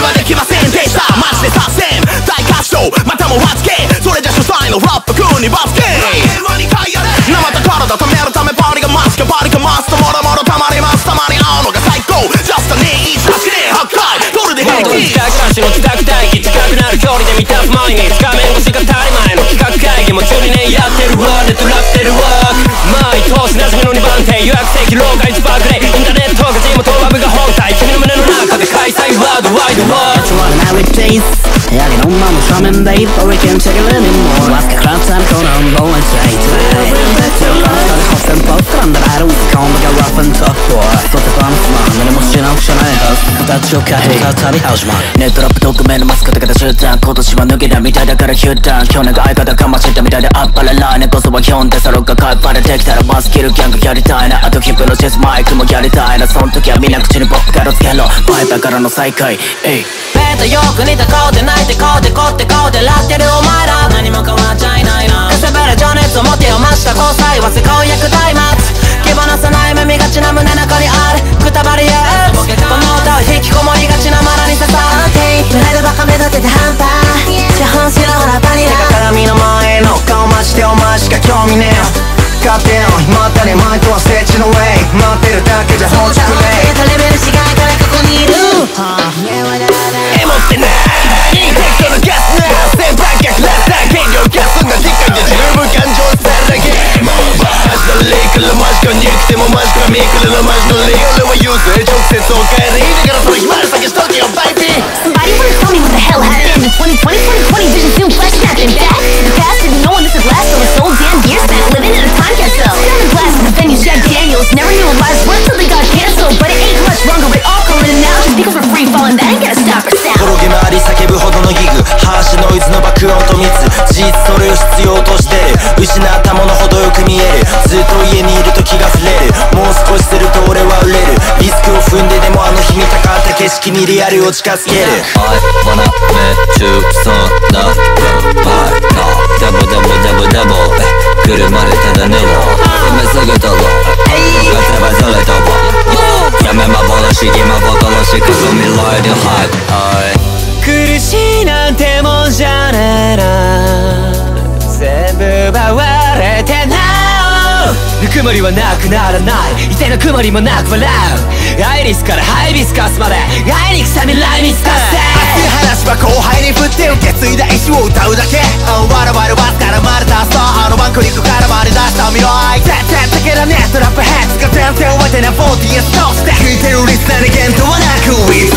はできませんでしたマジで作戦大合唱またもわつけそれじゃ主催のラップ君にバスケ生と体止めるためパリがマスクパリかますともろもろたまりますたまに会うのが最高 Just a need 8年8回それで平気自宅なしの自宅待機近くなる距離で満たす毎日画面越しが当たり前の企画会議も12年やってるわネットラップてるわ毎年馴染みの2番手予約席廊下1バーグレイインターネットが地元ラブが本体君の胸の中で開催ワードワイドワード It's what nowadays Jag är någon mamma som en babe och vi kan check it anymore Vad ska kratsa på någon boll and say Hoppen på stranden är okonliga rough and tough boy Så till dansman men det måste känna och känna i höst That's your cat, that's how we house man ネットラップ特命のマスクだけで集団今年は脱げたみたいだからヒュッタン去年が相方かましてたみたいであっぱれ来年こそはヒョンでサロがカッパでできたらバスキルギャングやりたいなあとヒップのチェスマイクもやりたいなそん時はみんな口にポップからつけろバイバーからの再会エイ目とよく似た顔で泣いて顔でこって顔でラってるお前ら何も変わっちゃいないなくせべる情熱を持てよ増した交際は世界役大末手放さない目見がちな胸中にあるくたばりやこの歌を引きこもりがちなマナに刺さってプライドバカ目立てて半端資本しろほらバニラ鏡の前の顔マジでお前しか興味ねえ勝手のまったり前とはステージの上待ってるだけじゃ放置プレイレベル違いからここにいるエモってないインテクトのガスな先輩逆ラッター権力ガスな時間で十分感情されだけもうバージのリークルマジか憎くてもマジかミクルのマジのリー俺は優勢直接お帰りだからその暇で先しとけよバイビー Somebody wanna tell me what the hell happened in 2020, 2020 vision soon flashing back back to the past didn't know when this would last so it's so damn years back living in a time capsule Seven blasts in the venue Jack Daniels never knew a life's work till they got canceled but it ain't much longer we're all calling it now just because we're free falling that ain't gonna stop our sound 転げ回り叫ぶほどのギグハーシノイズの爆音と密事実それを必要としてる失ったものほどよく見えるずっと家にいると気が触れるもう少しすると俺は売れるリスクを踏んででもあの日見たかった景色にリアルを近づける I wanna bet you so na provide na Double double double double 車でただ寝ろ攻めすぐとろ勝てばそれともやめ幻今ボしく未来でハイ苦しいなんてもんじゃねえな全部奪われてなぬくもりはなくならないいてぬくもりもなく笑うアイリスからハイビスカスまで愛に臭み来日達成熱い話は後輩に振って受け継いだ意志を歌うだけ我々バスから生まれたスターバンクリックから回り出した未来全然的なネットラップヘッズが全然覚えてない40s として聞いてるリスナーに限度はなく